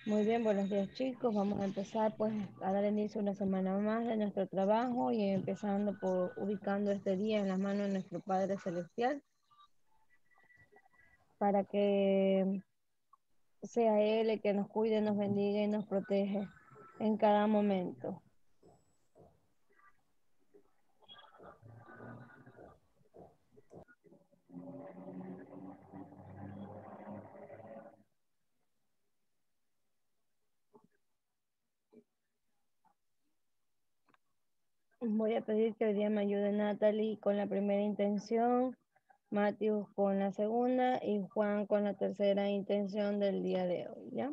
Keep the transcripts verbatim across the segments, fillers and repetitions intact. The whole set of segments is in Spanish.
Muy bien, buenos días chicos. Vamos a empezar pues a dar inicio a una semana más de nuestro trabajo y empezando por ubicando este día en las manos de nuestro Padre Celestial para que sea Él el que nos cuide, nos bendiga y nos protege en cada momento. Voy a pedir que hoy día me ayude Natalie con la primera intención, Matthew con la segunda y Juan con la tercera intención del día de hoy, ¿ya?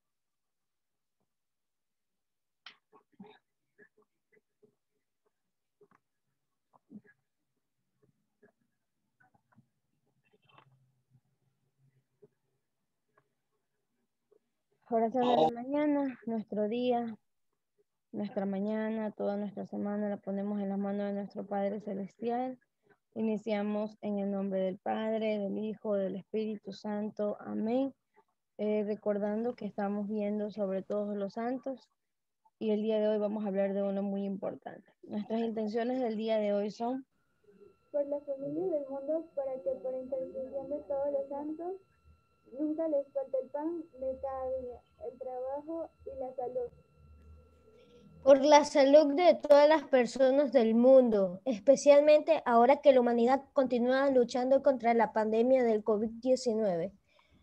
Oración de la mañana, nuestro día, nuestra mañana, toda nuestra semana la ponemos en las manos de nuestro Padre Celestial. Iniciamos en el nombre del Padre, del Hijo, del Espíritu Santo. Amén. Eh, recordando que estamos viendo sobre todos los santos y el día de hoy vamos a hablar de uno muy importante. Nuestras intenciones del día de hoy son por la familia del mundo, para que por intercesión de todos los santos nunca les falte el pan de cada día, el trabajo y la salud. Por la salud de todas las personas del mundo, especialmente ahora que la humanidad continúa luchando contra la pandemia del COVID diecinueve.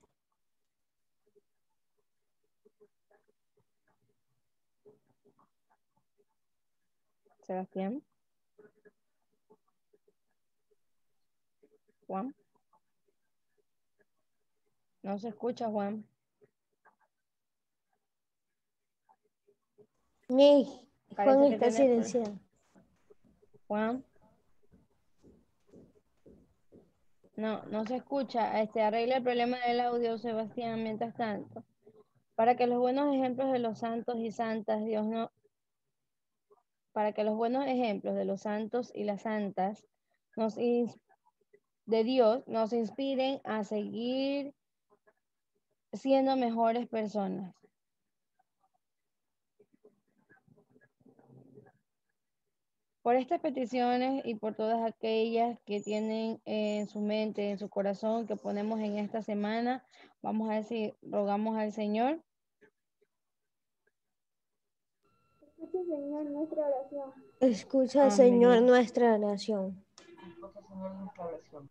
Sebastián, Juan. No se escucha, Juan. Mi Parece Juan que está tiene... silenciado. Juan. No, no se escucha. Este, arregla el problema del audio, Sebastián, mientras tanto. Para que los buenos ejemplos de los santos y santas, Dios no, para que los buenos ejemplos de los santos y las santas nos de Dios nos inspiren a seguir siendo mejores personas. Por estas peticiones y por todas aquellas que tienen en su mente, en su corazón, que ponemos en esta semana, vamos a decir, rogamos al Señor. Escucha, Señor, nuestra oración. Escucha, Señor, Amén. nuestra oración. Escucha, Señor, nuestra oración.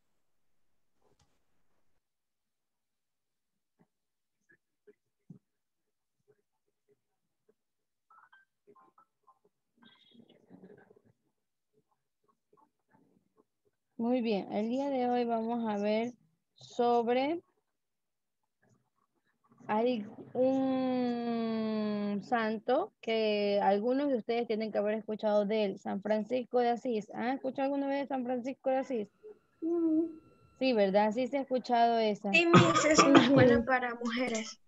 Muy bien, el día de hoy vamos a ver sobre hay un santo que algunos de ustedes tienen que haber escuchado de él, San Francisco de Asís. ¿Han escuchado alguna vez de San Francisco de Asís? Sí, Miss. Sí, ¿verdad? Sí se ha escuchado esa. Sí, Miss, es una escuela Ujú. para mujeres.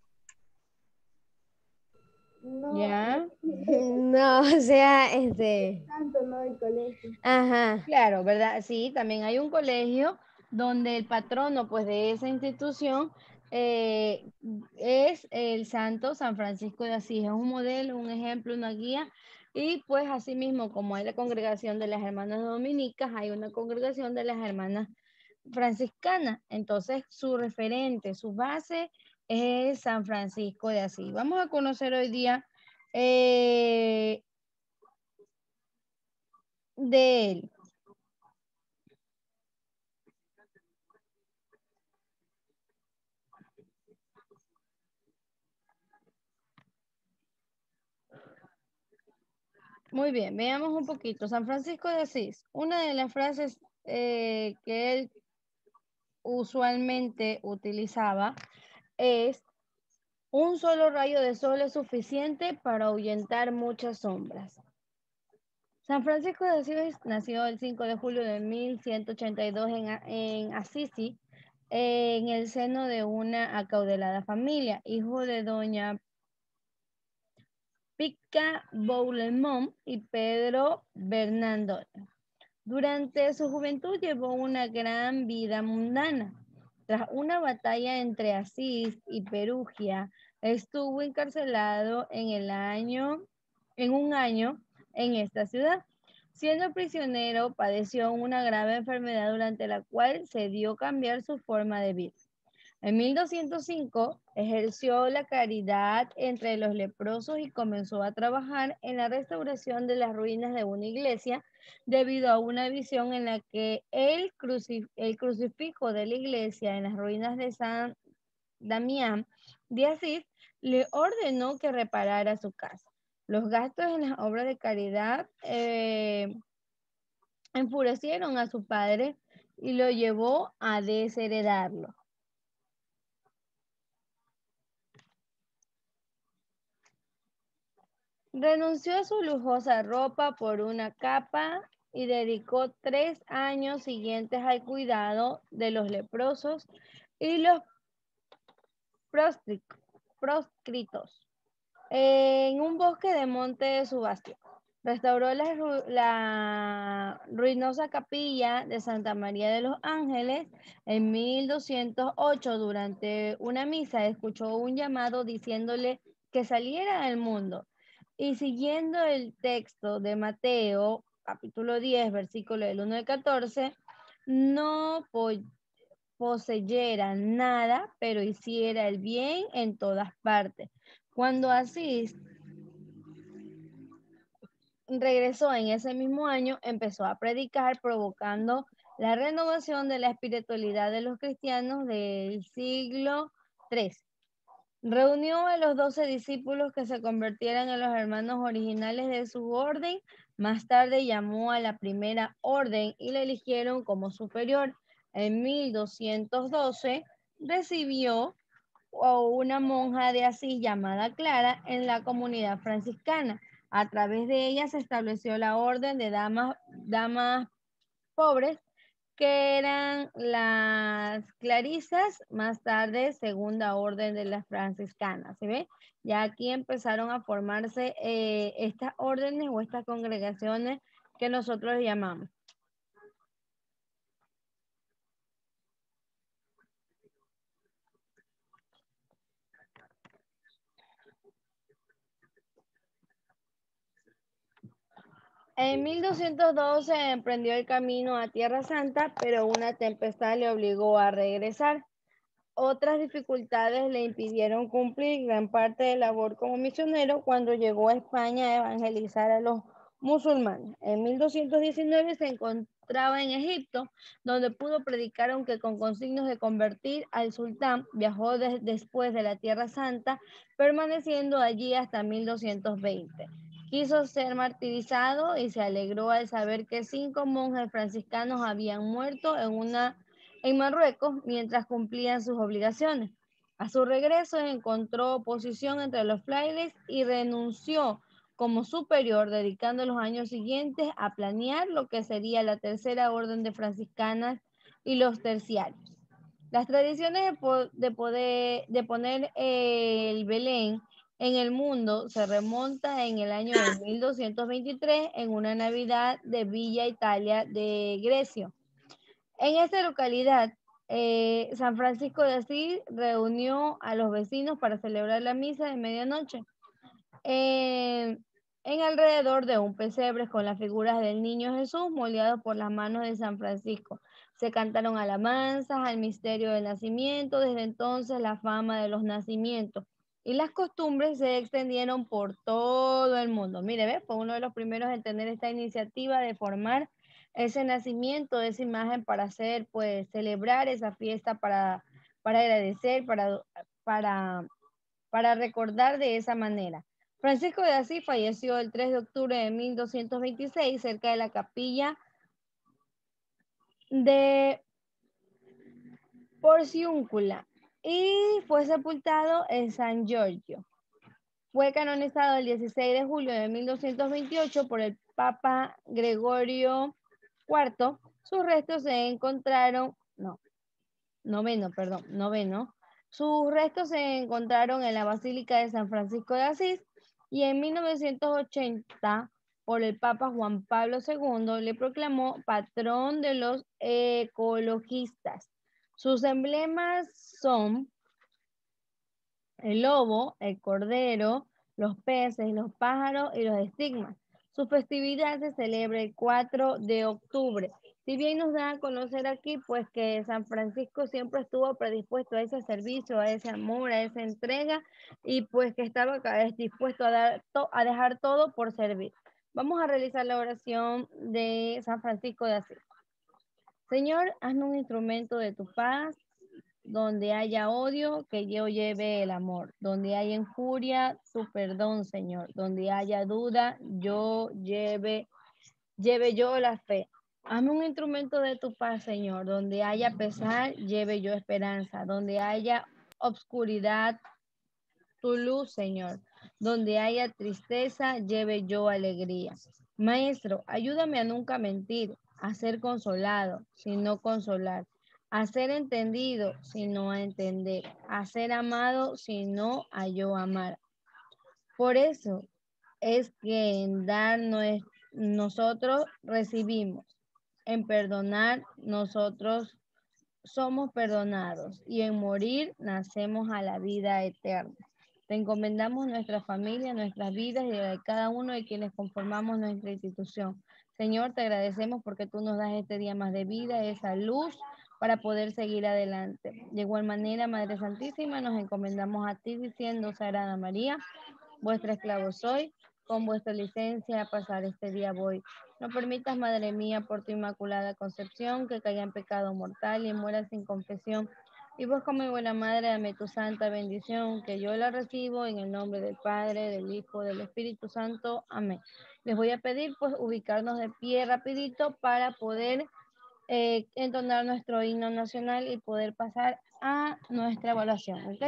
No, ¿Ya? No, o sea, este, tanto, no del colegio. ajá. Claro, ¿verdad? Sí, también hay un colegio donde el patrono, pues, de esa institución eh, es el santo San Francisco de Asís. Es un modelo, un ejemplo, una guía. Y pues asimismo, como hay la congregación de las hermanas dominicas, hay una congregación de las hermanas franciscanas. Entonces, su referente, su base es San Francisco de Asís. Vamos a conocer hoy día eh, de él. Muy bien, veamos un poquito. San Francisco de Asís, una de las frases eh, que él usualmente utilizaba es: un solo rayo de sol es suficiente para ahuyentar muchas sombras. San Francisco de Asís nació el cinco de julio de mil ciento ochenta y dos en, en Assisi, en el seno de una acaudalada familia, hijo de doña Pica Boulemont y Pedro Bernardo. Durante su juventud llevó una gran vida mundana. Tras una batalla entre Asís y Perugia, estuvo encarcelado en el año, en un año en esta ciudad. Siendo prisionero, padeció una grave enfermedad durante la cual se dio cambiar su forma de vida. En mil doscientos cinco ejerció la caridad entre los leprosos y comenzó a trabajar en la restauración de las ruinas de una iglesia debido a una visión en la que el, crucif el crucifijo de la iglesia en las ruinas de San Damián de Asís le ordenó que reparara su casa. Los gastos en las obras de caridad eh, enfurecieron a su padre y lo llevó a desheredarlo. Renunció a su lujosa ropa por una capa y dedicó tres años siguientes al cuidado de los leprosos y los proscritos en un bosque de monte de Subastio. Restauró la, ru la ruinosa capilla de Santa María de los Ángeles. En mil doscientos ocho, durante una misa, escuchó un llamado diciéndole que saliera al mundo. Y siguiendo el texto de Mateo, capítulo diez, versículo del uno al catorce, no poseyera nada, pero hiciera el bien en todas partes. Cuando Asís regresó en ese mismo año, empezó a predicar, provocando la renovación de la espiritualidad de los cristianos del siglo trece. Reunió a los doce discípulos que se convirtieran en los hermanos originales de su orden. Más tarde llamó a la primera orden y la eligieron como superior. En mil doscientos doce recibió a una monja de Asís llamada Clara en la comunidad franciscana. A través de ella se estableció la orden de damas, damas pobres, que eran las clarisas, más tarde segunda orden de las franciscanas. ¿Sí ve? Ya aquí empezaron a formarse eh, estas órdenes o estas congregaciones que nosotros llamamos. En mil doscientos doce emprendió el camino a Tierra Santa, pero una tempestad le obligó a regresar. Otras dificultades le impidieron cumplir gran parte de labor como misionero cuando llegó a España a evangelizar a los musulmanes. En mil doscientos diecinueve se encontraba en Egipto, donde pudo predicar, aunque con consignos de convertir al sultán. Viajó de, después de la Tierra Santa, permaneciendo allí hasta mil doscientos veinte. Quiso ser martirizado y se alegró al saber que cinco monjes franciscanos habían muerto en una en Marruecos mientras cumplían sus obligaciones. A su regreso encontró oposición entre los frailes y renunció como superior, dedicando los años siguientes a planear lo que sería la tercera orden de franciscanas y los terciarios. Las tradiciones de, po de, poder, de poner el Belén en el mundo se remonta en el año de mil doscientos veintitrés en una Navidad de Villa Italia de Grecia. En esta localidad, eh, San Francisco de Asís reunió a los vecinos para celebrar la misa de medianoche eh, en alrededor de un pesebre con las figuras del niño Jesús moldeado por las manos de San Francisco. Se cantaron alabanzas al misterio del nacimiento. Desde entonces la fama de los nacimientos y las costumbres se extendieron por todo el mundo. Mire, ¿ve? Fue uno de los primeros en tener esta iniciativa de formar ese nacimiento, esa imagen para hacer, pues, celebrar esa fiesta, para, para agradecer, para, para, para recordar de esa manera. Francisco de Asís falleció el tres de octubre de mil doscientos veintiséis cerca de la capilla de Porciúncula y fue sepultado en San Giorgio. Fue canonizado el dieciséis de julio de mil doscientos veintiocho por el Papa Gregorio cuarto. Sus restos se encontraron, no, noveno, perdón, noveno. Sus restos se encontraron en la Basílica de San Francisco de Asís y en mil novecientos ochenta por el Papa Juan Pablo segundo le proclamó patrón de los ecologistas. Sus emblemas son el lobo, el cordero, los peces, los pájaros y los estigmas. Su festividad se celebra el cuatro de octubre. Si bien nos da a conocer aquí, pues que San Francisco siempre estuvo predispuesto a ese servicio, a ese amor, a esa entrega, y pues que estaba dispuesto a, dar a dejar todo por servir. Vamos a realizar la oración de San Francisco de Asís. Señor, hazme un instrumento de tu paz. Donde haya odio, que yo lleve el amor. Donde haya injuria, tu perdón, Señor. Donde haya duda, yo lleve, lleve yo la fe. Hazme un instrumento de tu paz, Señor. Donde haya pesar, lleve yo esperanza. Donde haya obscuridad, tu luz, Señor. Donde haya tristeza, lleve yo alegría. Maestro, ayúdame a nunca mentir, a ser consolado, sino consolar, a ser entendido, sino a entender, a ser amado, sino a yo amar. Por eso es que en dar no es, nosotros recibimos, en perdonar nosotros somos perdonados y en morir nacemos a la vida eterna. Te encomendamos nuestra familia, nuestras vidas y la de cada uno de quienes conformamos nuestra institución. Señor, te agradecemos porque tú nos das este día más de vida, esa luz para poder seguir adelante. De igual manera, Madre Santísima, nos encomendamos a ti diciendo, Sagrada María, vuestra esclavo soy, con vuestra licencia a pasar este día voy. No permitas, Madre mía, por tu inmaculada concepción, que caiga en pecado mortal y muera sin confesión. Y vos, como mi buena Madre, dame tu santa bendición, que yo la recibo en el nombre del Padre, del Hijo, del Espíritu Santo. Amén. Les voy a pedir, pues, ubicarnos de pie rapidito para poder eh, entonar nuestro himno nacional y poder pasar a nuestra evaluación, ¿ok?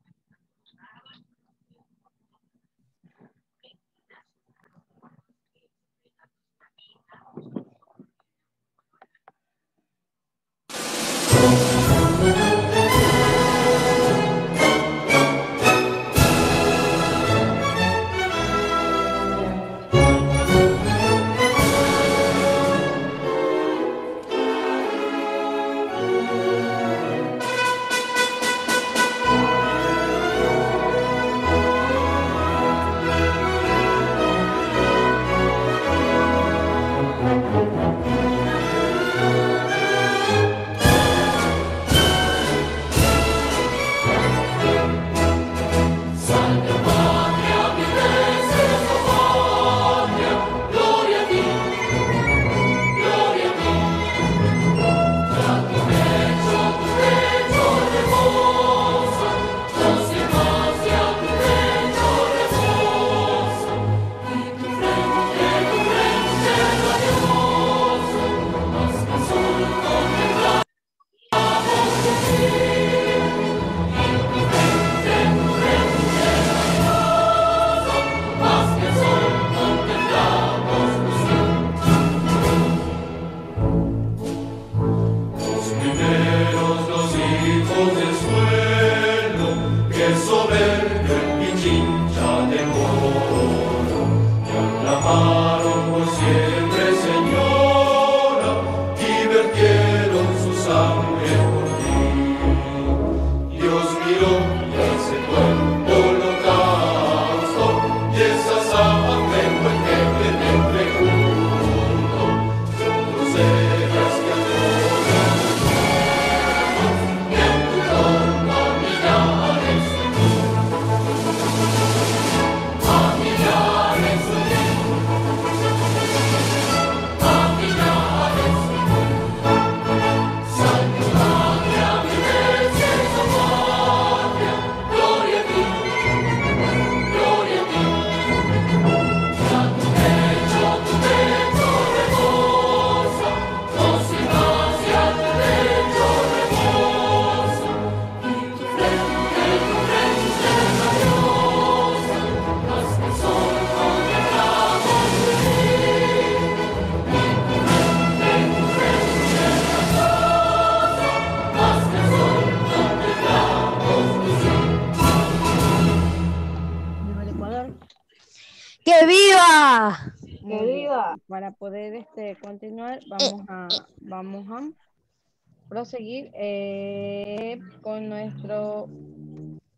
¡Que viva! ¡Que viva! Para poder este, continuar, vamos a, vamos a proseguir eh, con nuestro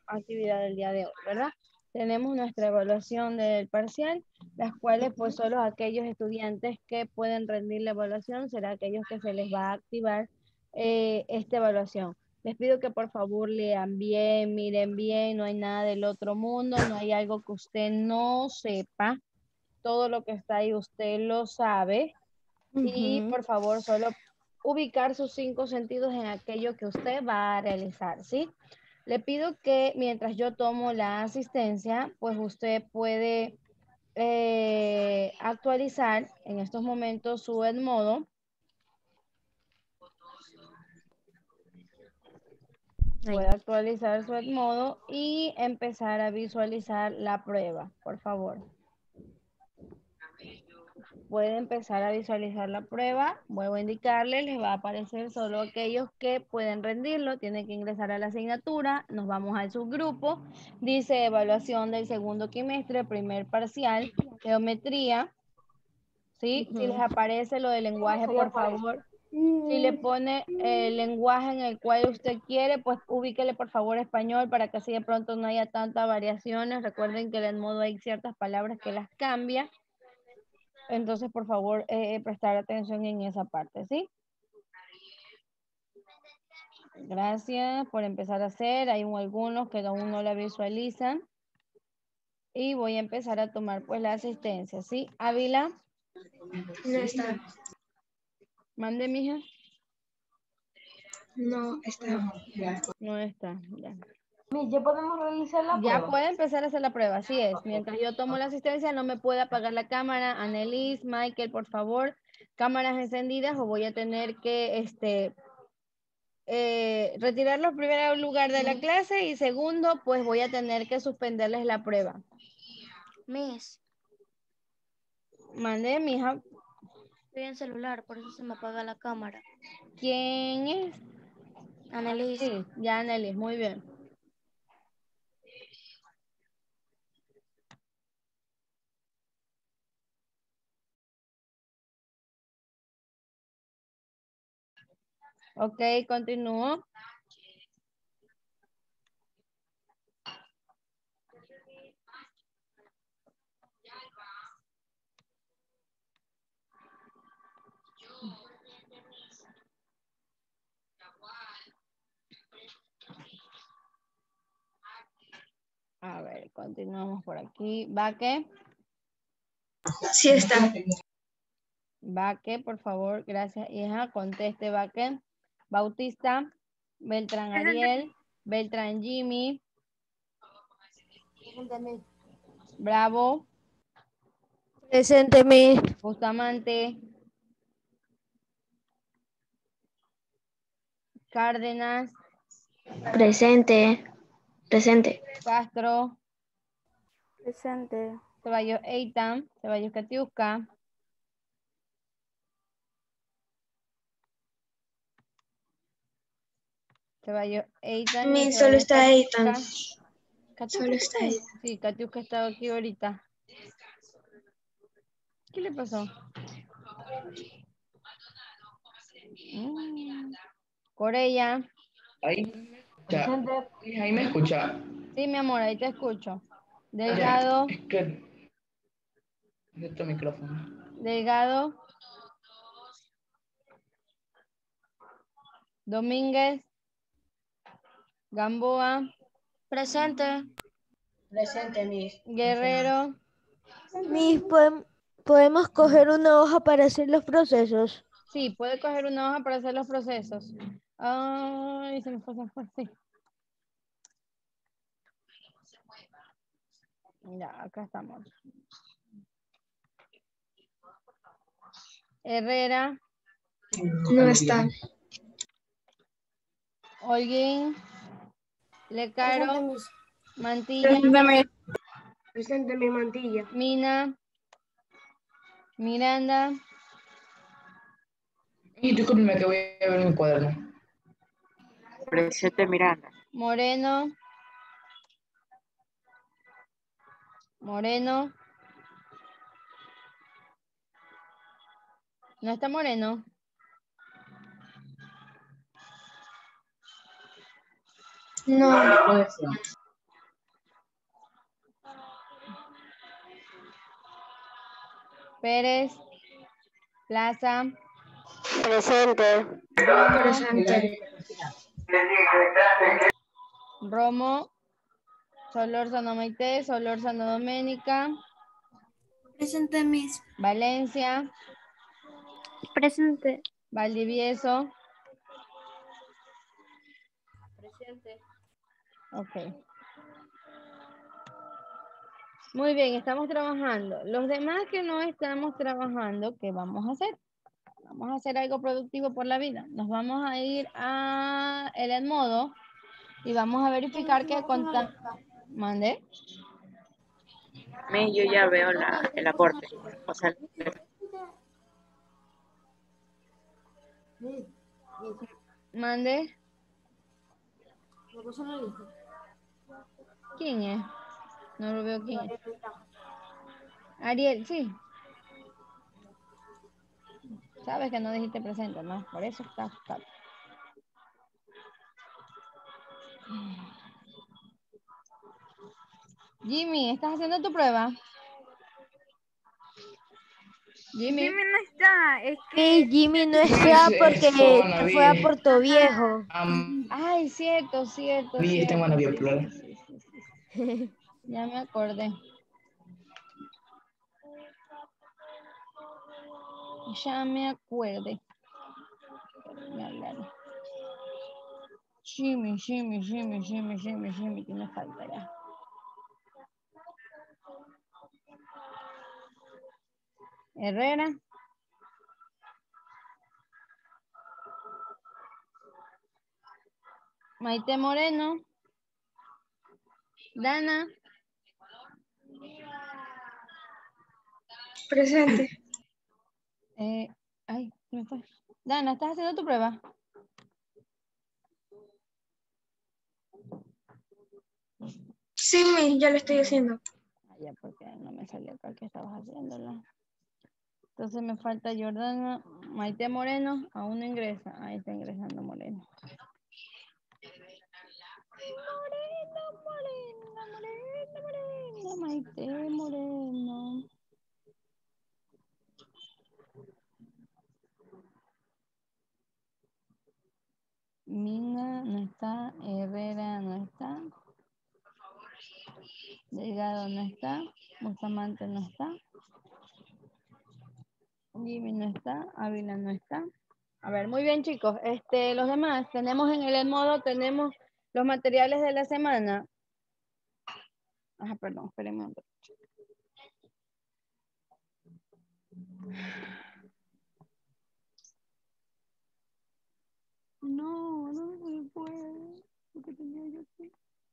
actividad del día de hoy, ¿verdad? Tenemos nuestra evaluación del parcial, las cuales pues solo aquellos estudiantes que pueden rendir la evaluación será aquellos que se les va a activar eh, esta evaluación. Les pido que por favor lean bien, miren bien, no hay nada del otro mundo, no hay algo que usted no sepa. Todo lo que está ahí usted lo sabe. Y por favor solo ubicar sus cinco sentidos en aquello que usted va a realizar, ¿sí? Le pido que mientras yo tomo la asistencia, pues usted puede eh, actualizar en estos momentos su Edmodo. Puede actualizar su Edmodo y empezar a visualizar la prueba, por favor. Puede empezar a visualizar la prueba. Vuelvo a indicarle, les va a aparecer solo aquellos que pueden rendirlo. Tienen que ingresar a la asignatura. Nos vamos al subgrupo. Dice evaluación del segundo trimestre, primer parcial, geometría. ¿Sí? Uh-huh. Si les aparece lo del lenguaje, por favor. Si le pone el lenguaje en el cual usted quiere, pues ubíquele por favor español para que así de pronto no haya tantas variaciones. Recuerden que en el modo hay ciertas palabras que las cambia. Entonces, por favor, eh, prestar atención en esa parte, ¿sí? Gracias por empezar a hacer. Hay algunos que aún no la visualizan. Y voy a empezar a tomar, pues, la asistencia, ¿sí? Ávila. No está. Mande, mija. No está. No está, ya. ¿Ya podemos realizar la Ya prueba? puede empezar a hacer la prueba, así es. Mientras yo tomo la asistencia, no me puede apagar la cámara. Annelies, Michael, por favor, cámaras encendidas o voy a tener que este, eh, retirarlos primero en lugar de la clase y segundo, pues voy a tener que suspenderles la prueba. Miss. Mande, mija. Estoy en celular, por eso se me apaga la cámara. ¿Quién es? Annelies. Sí, ya Annelies, muy bien. Ok, continúo. A ver, continuamos por aquí. ¿Vaque? Sí está. Vaque, por favor, gracias, hija. Conteste, Vaque. Bautista, Beltrán Ariel, Beltrán Jimmy. Bravo. Presente, mi. Bustamante. Cárdenas. Presente. Presente. Castro. Presente. Ceballos Eitan. Ceballos Catiusca. Ceballos Eitan. Mi, solo está Eitan. Solo está Eitan. Sí, Catiusca estaba aquí ahorita. ¿Qué le pasó? Mm. Corella. Ahí, ya, ahí me escucha. Sí, mi amor, ahí te escucho. Delgado. Ya, es que de tu micrófono. Delgado. Domínguez. Gamboa. Presente. Presente, Miss. Guerrero. Miss, ¿podem- ¿podemos coger una hoja para hacer los procesos? Sí, puede coger una hoja para hacer los procesos. Ay, se me fue, se me fue, sí. Ya, acá estamos. Herrera. No está. Holguín. Lecaro. Presente, Miss. Mantilla. Presente, mi mantilla. Mina. Miranda. Y discúlpeme que voy a ver mi cuaderno. Presente Miranda. Moreno. Moreno. ¿No está Moreno? No. Pérez, Plaza, Presente. Romo, Presente. Romo, Solórzano Maite, Solórzano Doménica, Presente, Miss. Valencia, Presente. Valdivieso. Presente. Ok. Muy bien, estamos trabajando. Los demás que no estamos trabajando, ¿qué vamos a hacer? Vamos a hacer algo productivo por la vida. Nos vamos a ir a el Edmodo y vamos a verificar que conta... ¿Mande? Me, yo ya veo la, el aporte. O sea, ¿Mande? ¿Quién es? No lo veo quién es. Ariel, sí. Sabes que no dijiste presente, ¿no? Por eso está. está. Jimmy, ¿estás haciendo tu prueba? Jimmy. Jimmy no está, es Sí, que Jimmy no Jimmy está se porque fue a se fue a Manaví. Puerto Viejo. Am- Ay, cierto, cierto, Vi está en cierto. Manaví, Sí, plural. sí, sí, sí, sí. Ya me acordé. Ya me acuerde. Me hablaron. Jimmy, Jimmy, Jimmy, Jimmy, Jimmy, Jimmy, que me falta ya. Herrera. Maite Moreno. Dana. Presente. Eh, ay, ¿qué me fue? Dana, ¿estás haciendo tu prueba? Sí, Miss, ya lo estoy haciendo. Ah, ya, porque no me salió acá que estabas haciéndola. Entonces me falta Jordana, Maite Moreno, aún no ingresa. Ahí está ingresando Moreno. Moreno, Moreno, Moreno, Moreno, Maite Moreno. Mina no está, Herrera no está, Delgado no está, Bustamante no está, Jimmy no está, Ávila no está. A ver, muy bien chicos, este, los demás, tenemos en el modo, tenemos los materiales de la semana. Ah, perdón, espérenme un poco. No, no se puede. Lo que tenía yo aquí.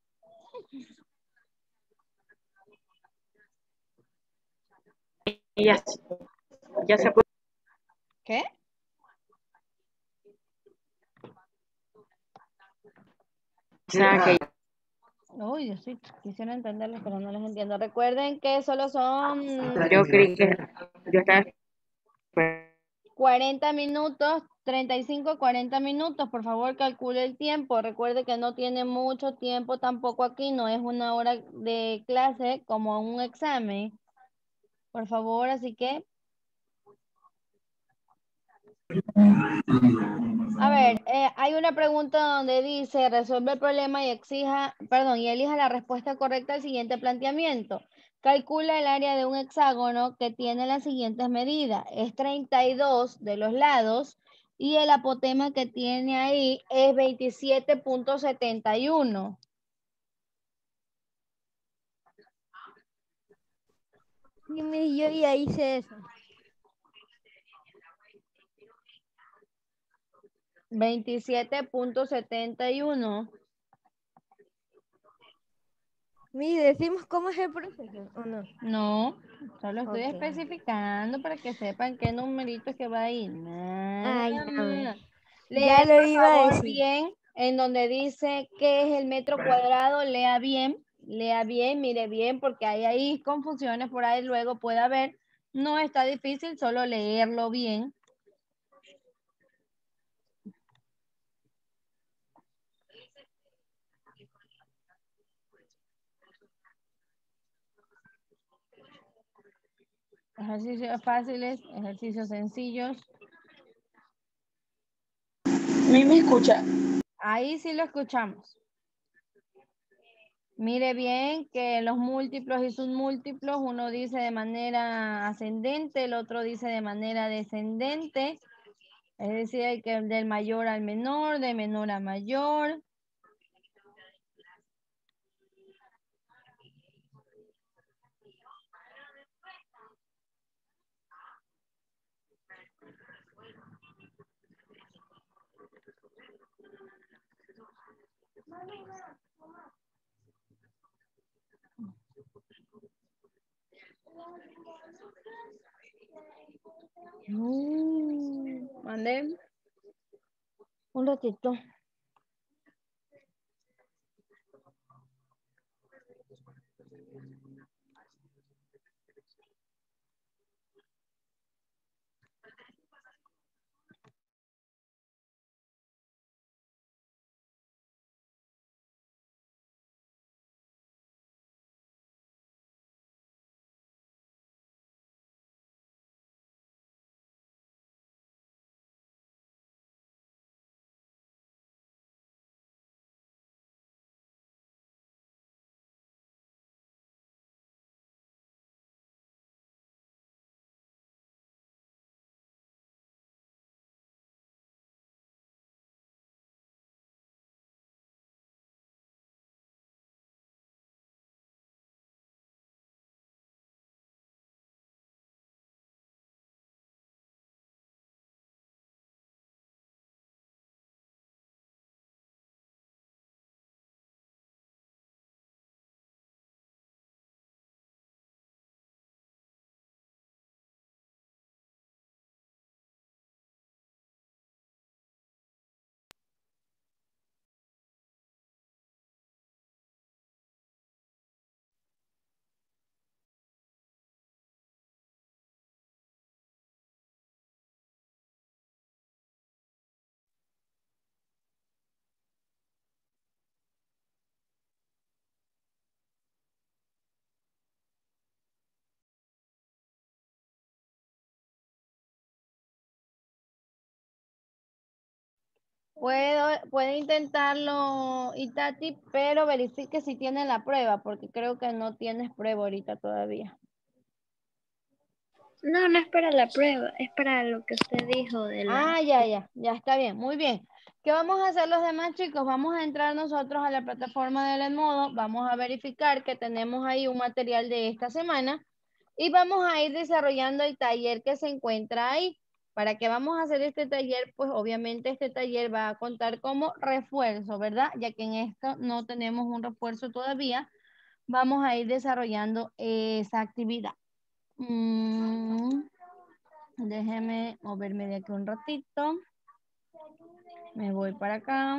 ya, ya se puede. ¿Qué? O sea, que Uy, yo sí quisiera entenderlos, pero no les entiendo. Recuerden que solo son yo creí que yo estaba. cuarenta minutos, treinta y cinco, cuarenta minutos. Por favor, calcule el tiempo. Recuerde que no tiene mucho tiempo tampoco aquí. No es una hora de clase como un examen. Por favor, así que... A ver, eh, hay una pregunta donde dice, resuelve el problema y exija, perdón, y elija la respuesta correcta al siguiente planteamiento. Calcula el área de un hexágono que tiene las siguientes medidas. Es treinta y dos de los lados y el apotema que tiene ahí es veintisiete punto setenta y uno. Jimmy, yo ya hice eso. veintisiete punto setenta y uno. Mire, decimos cómo es el proceso, ¿o no? No, solo estoy Ok. especificando para que sepan qué numerito es que va a ir. Ay, Nada no. más. Ya Leer, lo por iba a favor, decir. bien, en donde dice qué es el metro cuadrado, lea bien, lea bien, mire bien, porque hay ahí confusiones por ahí, luego puede haber. No está difícil, solo leerlo bien. Ejercicios fáciles, ejercicios sencillos. ¿Me, me escucha? Ahí sí lo escuchamos. Mire bien que los múltiplos y submúltiplos, uno dice de manera ascendente, el otro dice de manera descendente. Es decir, hay que del mayor al menor, de menor a mayor. Mm, mande un ratito. Puedo, puede intentarlo, Itati, pero verifique si tiene la prueba, porque creo que no tienes prueba ahorita todavía. No, no es para la prueba, es para lo que usted dijo de la... Ah, ya, ya, ya está bien, muy bien. ¿Qué vamos a hacer los demás, chicos? Vamos a entrar nosotros a la plataforma del Edmodo, vamos a verificar que tenemos ahí un material de esta semana y vamos a ir desarrollando el taller que se encuentra ahí. ¿Para qué vamos a hacer este taller? Pues obviamente este taller va a contar como refuerzo, ¿verdad? Ya que en esto no tenemos un refuerzo todavía, vamos a ir desarrollando esa actividad. Mm, déjeme moverme de aquí un ratito. Me voy para acá.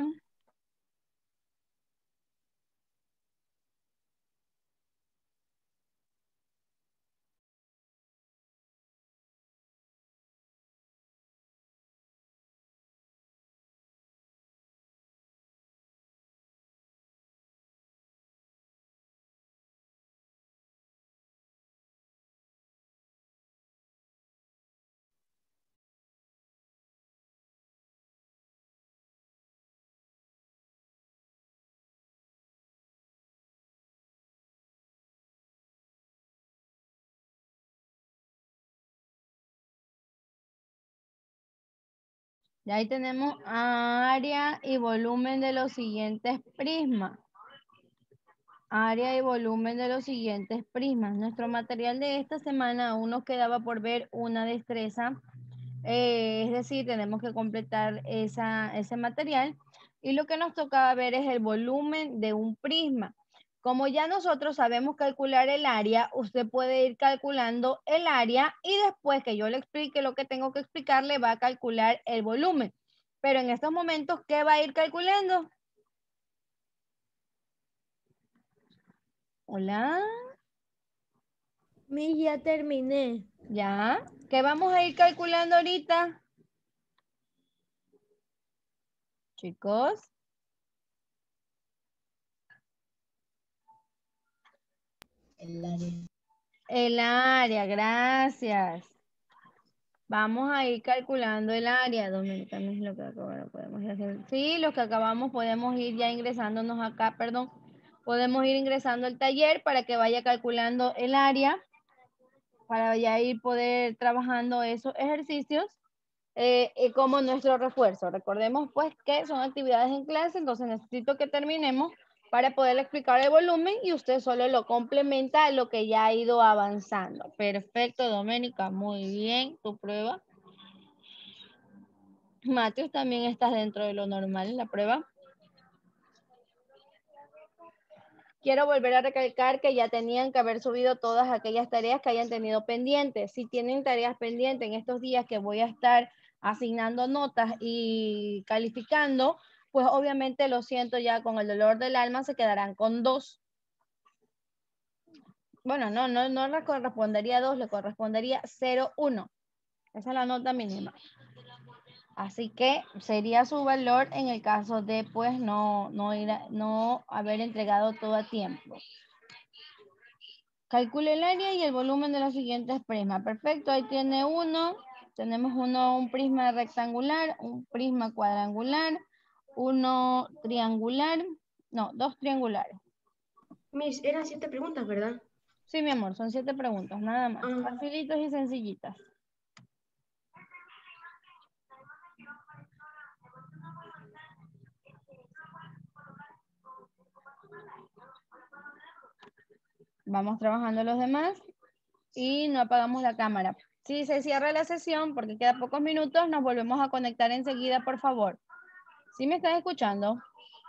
Y ahí tenemos área y volumen de los siguientes prismas. Área y volumen de los siguientes prismas. Nuestro material de esta semana aún nos quedaba por ver una destreza. Eh, es decir, tenemos que completar esa, ese material. Y lo que nos tocaba ver es el volumen de un prisma. Como ya nosotros sabemos calcular el área, usted puede ir calculando el área y después que yo le explique lo que tengo que explicarle, va a calcular el volumen. Pero en estos momentos, ¿qué va a ir calculando? Hola. Mi, ya terminé. ¿Ya? ¿Qué vamos a ir calculando ahorita? Chicos. El área. El área, gracias. Vamos a ir calculando el área, Dominica, no es lo que acabamos, podemos ir haciendo. Sí, los que acabamos podemos ir ya ingresándonos acá, perdón. Podemos ir ingresando al taller para que vaya calculando el área, para ya ir poder trabajando esos ejercicios eh, eh, como nuestro refuerzo. Recordemos pues que son actividades en clase, entonces necesito que terminemos para poder explicar el volumen y usted solo lo complementa a lo que ya ha ido avanzando. Perfecto, Doménica, muy bien, tu prueba. Mateus, también estás dentro de lo normal en la prueba. Quiero volver a recalcar que ya tenían que haber subido todas aquellas tareas que hayan tenido pendientes. Si tienen tareas pendientes en estos días que voy a estar asignando notas y calificando, pues obviamente lo siento, ya con el dolor del alma se quedarán con dos. Bueno, no, no, no le correspondería dos, le correspondería cero punto uno. Esa es la nota mínima. Así que sería su valor en el caso de pues no, no, ir a, no haber entregado todo a tiempo. Calcule el área y el volumen de los siguientes prismas. Perfecto, ahí tiene uno. Tenemos uno, un prisma rectangular, un prisma cuadrangular, uno triangular, no, dos triangulares. Miss, eran siete preguntas, ¿verdad? Sí, mi amor, son siete preguntas, nada más. Ah. Facilitos y sencillitas. Vamos trabajando los demás y no apagamos la cámara. Si se cierra la sesión, porque queda pocos minutos, nos volvemos a conectar enseguida, por favor. ¿Sí me estás escuchando?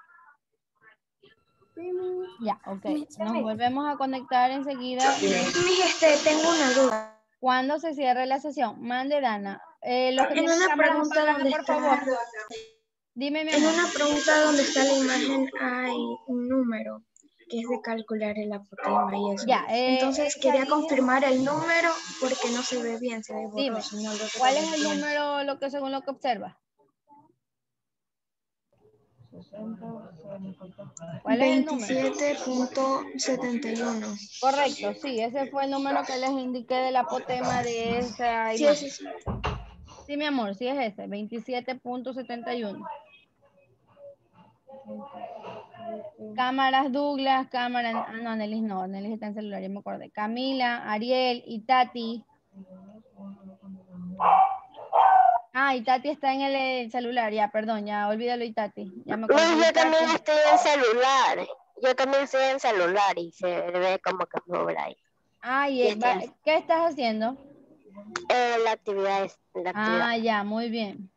Sí, Miss. Ya, ok. Nos volvemos a conectar enseguida. Miss, este, tengo una duda. Cuando se cierre la sesión, mande Dana. Eh, los que En tienen una cámaras pregunta apagadas, donde por está, favor. Dime, mi en amor. una pregunta donde está la imagen hay un número que es de calcular el apoteema y eso. Ya, eh, Entonces esa quería dije- confirmar el número porque no se ve bien, se ve Dime, borroso. No lo ¿cuál es el reconozco bien. número, lo que según lo que observas? ¿Cuál es el número? veintisiete punto setenta y uno. Correcto, sí, ese fue el número que les indiqué del apotema de esa Sí, imagen. ese sí. Sí, mi amor, sí es ese, veintisiete punto setenta y uno. Cámaras Douglas, cámara, ah, no, Nelis no, Nelis está en celular, ya me acordé. Camila, Ariel y Tati. Ah, y Tati está en el, el celular, ya, perdón, ya, olvídalo y Tati. Ya me acordé. No, yo también Tati. estoy en celular. Yo también estoy en celular y se ve como que sobra ahí. Ay, Y eh, estoy va- haciendo- ¿qué estás haciendo? eh, la actividad es la actividad. Ah, ya, muy bien.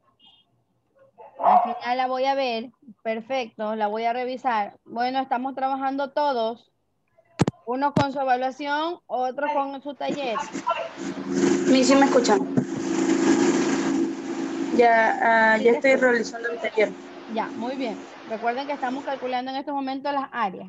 Al final la voy a ver. Perfecto, la voy a revisar. Bueno, estamos trabajando todos. Uno con su evaluación, otro con su taller. ¿Me sí me escuchan? Ya, ah, Sí, ya te estoy escucho. realizando el taller. Ya, muy bien. Recuerden que estamos calculando en estos momentos las áreas.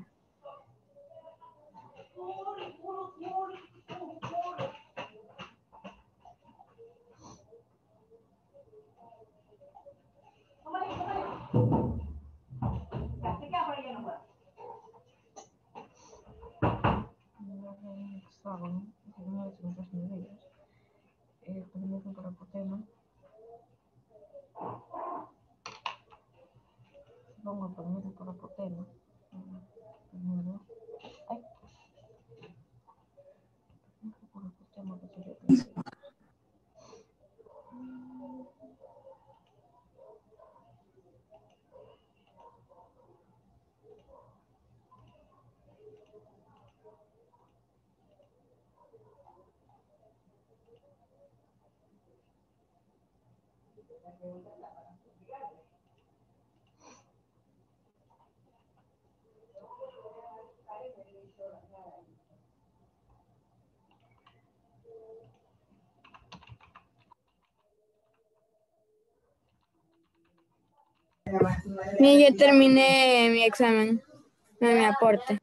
Sí, ya terminé mi examen, mi aporte.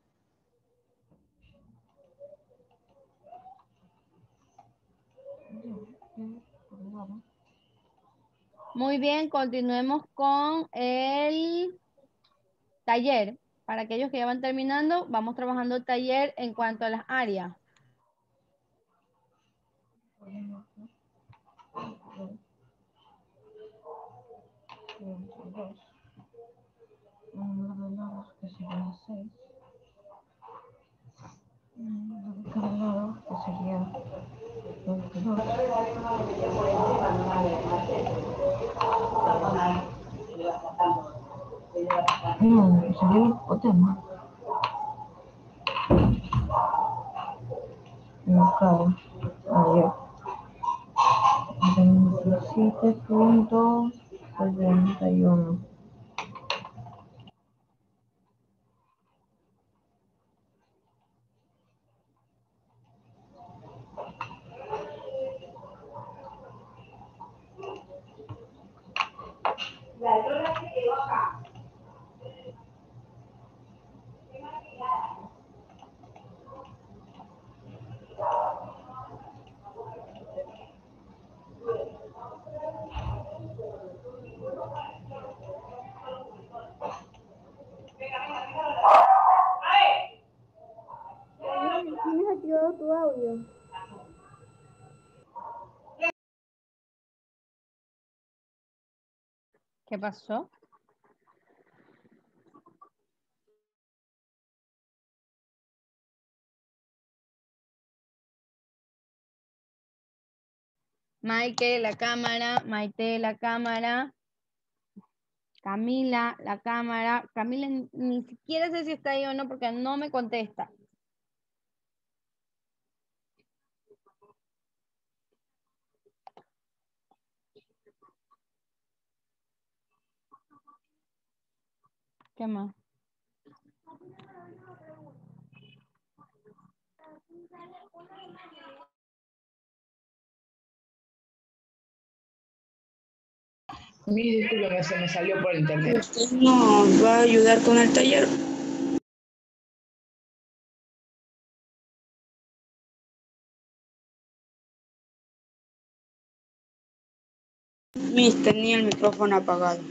Muy bien, continuemos con el taller. Para aquellos que ya van terminando, vamos trabajando el taller en cuanto a las áreas. veintidós. Número de lados que sería seis. Número de cada lado que sería veintidós. No, sería el tema. Claro, ahí veintisiete punto setenta y uno. La Lola se quedó acá. Daniel, ¿tienes activado tu audio? ¿Qué pasó? Maike, la cámara. Maite, la cámara. Camila, la cámara. Camila ni, ni siquiera sé si está ahí o no porque no me contesta. ¿Qué más? Mi disculpe, se me salió por internet. ¿Usted nos va a ayudar con el taller? Miss, tenía el micrófono apagado.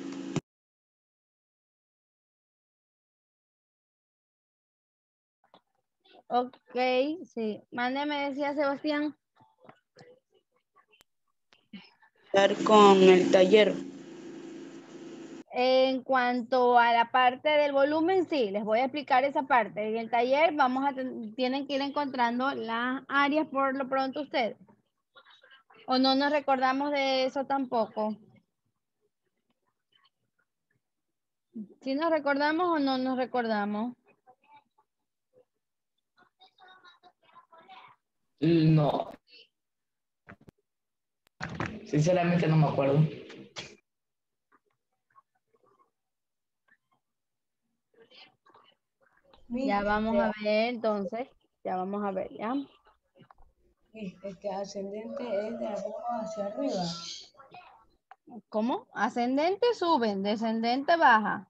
Ok, sí. Mándeme, decía Sebastián. Estar con el taller. En cuanto a la parte del volumen, sí, les voy a explicar esa parte. En el taller vamos a tienen que ir encontrando las áreas por lo pronto ustedes. ¿O no nos recordamos de eso tampoco? ¿Sí nos recordamos o no nos recordamos? No. Sinceramente no me acuerdo. Ya vamos a ver, entonces. Ya vamos a ver, ¿ya? Este ascendente es de abajo hacia arriba. ¿Cómo? Ascendente suben, descendente baja.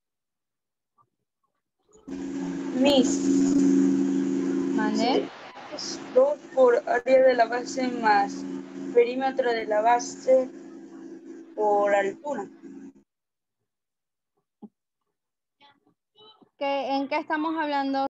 Miss. ¿Mande? dos por área de la base más perímetro de la base por altura. ¿Qué, ¿En qué estamos hablando?